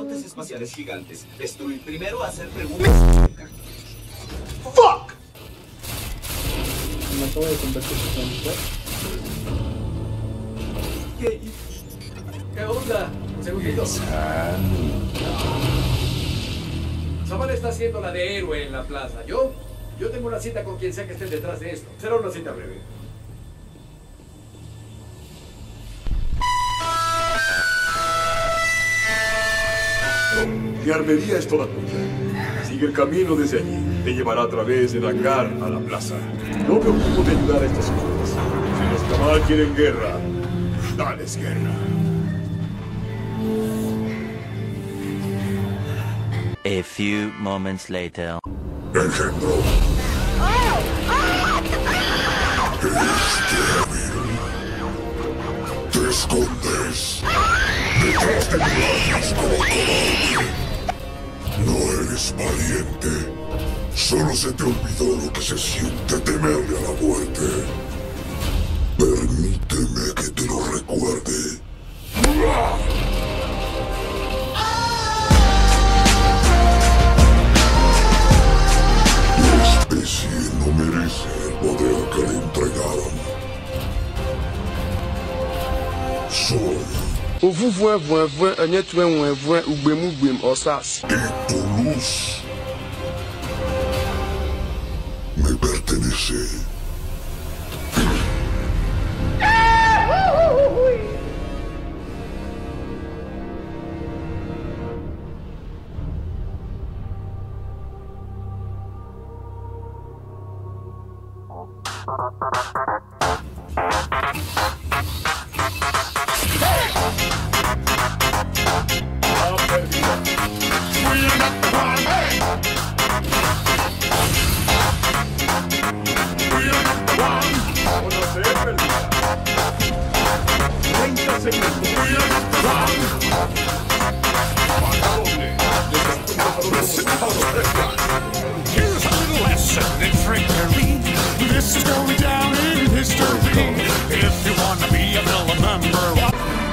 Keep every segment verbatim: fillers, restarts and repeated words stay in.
cenotes espaciales gigantes. Destruir primero, hacer preguntas. ¡Fuck! Me acabo de convertir en mujer. ¿Qué? ¿Qué onda? Un segundito. Zavala está haciendo la de héroe en la plaza. Yo, yo tengo una cita con quien sea que esté detrás de esto. Será una cita breve. Mi armería es toda tuya. Sigue el camino desde allí. Te llevará a través del hangar a la plaza. No me ocupo de ayudar a estos hombres. Si los Cabal quieren guerra, dales guerra. A few moments later. Engendro. Eres débil. Te escondes detrás de murallas como cobarde. No eres valiente. Solo se te olvidó lo que se siente temerle a la muerte. Permíteme que te lo recuerde. La especie no merece el poder que le entregaron. Soy. Ovuvue vue vue enyetue nwe vue ugbemu gbem osas. Y tu luz me pertenece. Here's a little lesson in trickery. This is going down in history. If you want to be a villain member.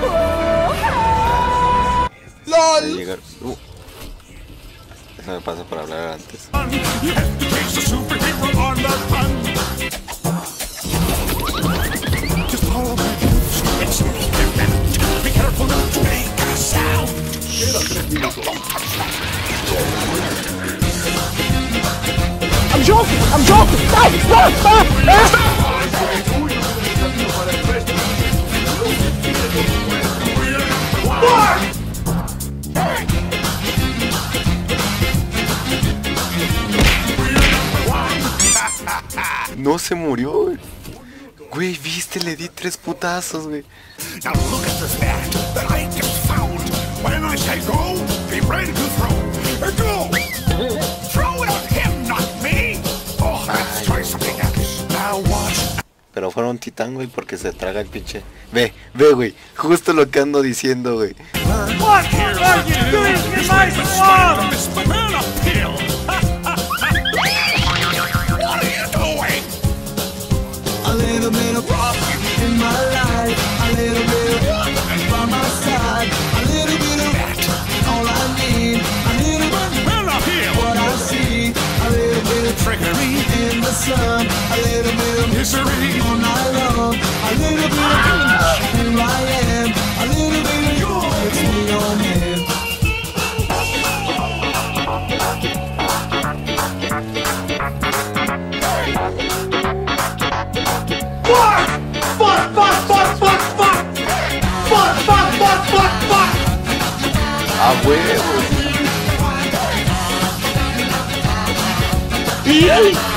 Llegar. Uh. Eso me pasa por hablar antes. You have to chase a superhero on the run. Just follow my moves and sneak around. Be careful not to make a sound. I'm joking! I'm joking! Stop! Stop! Stop! No se murió, güey. Güey, viste, le di tres putazos, güey. Now look at this man that I just found. When I say go, be ready to throw. Go! Throw it at him, not me. Oh, let's try something else. Now watch. Pero fueron titán, güey, porque se traga el pinche. Ve, ve, güey. Justo lo que ando diciendo, güey. What are you doing in my swamp? This banana peel. What are you doing? A little bit of rock in my life, a little bit of by my side, a little bit of that, all I need, a little bit banana peel. What I see, a little bit of trickery in the sun, a little bit of misery all night long, a little bit of who I am, a little bit of you makes me your man. Fuck! Fuck! Fuck! Fuck! Fuck! Fuck! Fuck! Fuck! Fuck! Fuck! Fuck! ¡A huevo! ¡Y